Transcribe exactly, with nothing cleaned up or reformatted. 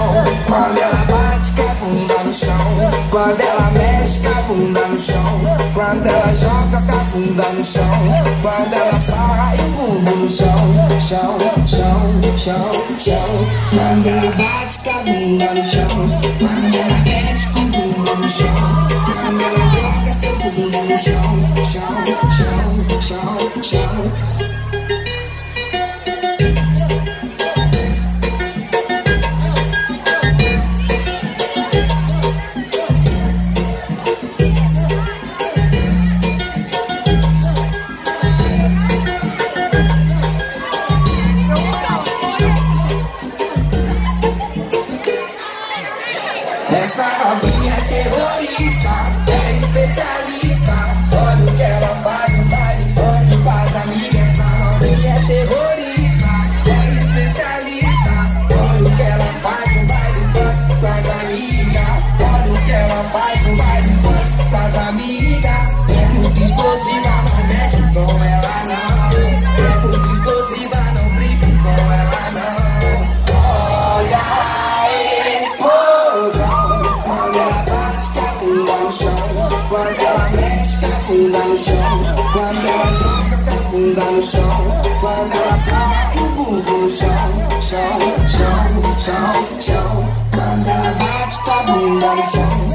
chão. Quando ela bate com a bunda no chão. Quando ela mexe com a bunda no chão. Quando ela joga com a bunda no chão. Quando ela sarra e o bumbum no chão. Chão, chão, chão, chão. Quando ela bate com a bunda no chão. Quando ela mexe com a bunda no chão. Quando ela joga seu bumbum no chão. Chão, chão, chão, chão. Essa novinha é terrorista, é especialista. Olha o que ela faz no baile funk com as amigas. Essa novinha é terrorista, é especialista. Olha o que ela faz no baile funk com as amigas. Olha o que ela faz no baile funk com as amigas. É muito explosiva, não mexe com ela não. É muito explosiva, não brinca com ela não. Olha a explosão. Quando ela mexe com a bunda no chão. Quando ela joga com a bunda no chão. Quando ela sai o bumbum no chão. Chão, chão, chão, chão. Quando ela bate com a bunda no chão.